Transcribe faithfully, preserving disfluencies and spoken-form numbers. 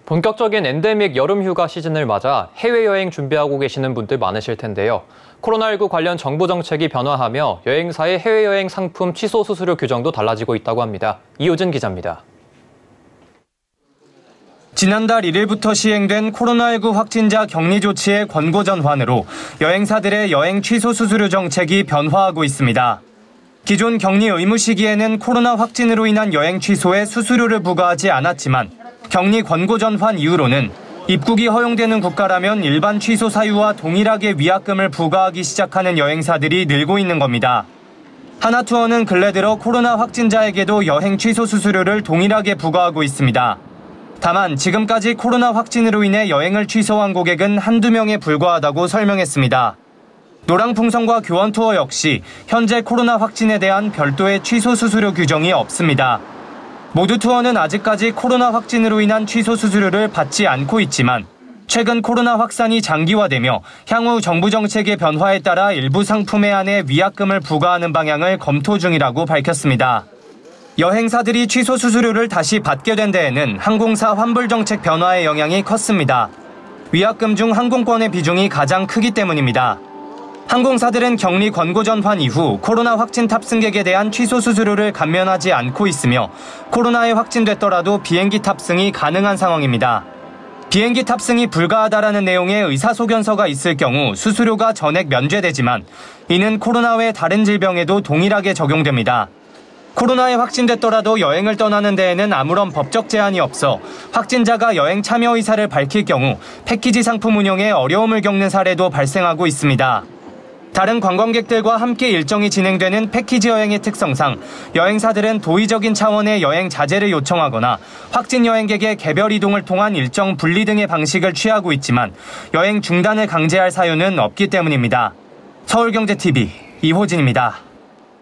본격적인 엔데믹 여름 휴가 시즌을 맞아 해외여행 준비하고 계시는 분들 많으실 텐데요. 코로나십구 관련 정부 정책이 변화하며 여행사의 해외여행 상품 취소 수수료 규정도 달라지고 있다고 합니다. 이호진 기자입니다. 지난달 일일부터 시행된 코로나십구 확진자 격리 조치의 권고 전환으로 여행사들의 여행 취소 수수료 정책이 변화하고 있습니다. 기존 격리 의무 시기에는 코로나 확진으로 인한 여행 취소에 수수료를 부과하지 않았지만 격리 권고 전환 이후로는 입국이 허용되는 국가라면 일반 취소 사유와 동일하게 위약금을 부과하기 시작하는 여행사들이 늘고 있는 겁니다. 하나투어는 근래 들어 코로나 확진자에게도 여행 취소 수수료를 동일하게 부과하고 있습니다. 다만 지금까지 코로나 확진으로 인해 여행을 취소한 고객은 한두 명에 불과하다고 설명했습니다. 노랑풍선과 교원투어 역시 현재 코로나 확진에 대한 별도의 취소 수수료 규정이 없습니다. 모두 투어는 아직까지 코로나 확진으로 인한 취소 수수료를 받지 않고 있지만 최근 코로나 확산이 장기화되며 향후 정부 정책의 변화에 따라 일부 상품에 한해 위약금을 부과하는 방향을 검토 중이라고 밝혔습니다. 여행사들이 취소 수수료를 다시 받게 된 데에는 항공사 환불 정책 변화의 영향이 컸습니다. 위약금 중 항공권의 비중이 가장 크기 때문입니다. 항공사들은 격리 권고 전환 이후 코로나 확진 탑승객에 대한 취소 수수료를 감면하지 않고 있으며 코로나에 확진됐더라도 비행기 탑승이 가능한 상황입니다. 비행기 탑승이 불가하다라는 내용의 의사소견서가 있을 경우 수수료가 전액 면제되지만 이는 코로나 외 다른 질병에도 동일하게 적용됩니다. 코로나에 확진됐더라도 여행을 떠나는 데에는 아무런 법적 제한이 없어 확진자가 여행 참여 의사를 밝힐 경우 패키지 상품 운영에 어려움을 겪는 사례도 발생하고 있습니다. 다른 관광객들과 함께 일정이 진행되는 패키지 여행의 특성상 여행사들은 도의적인 차원의 여행 자제를 요청하거나 확진 여행객의 개별 이동을 통한 일정 분리 등의 방식을 취하고 있지만 여행 중단을 강제할 사유는 없기 때문입니다. 서울경제티비 이호진입니다.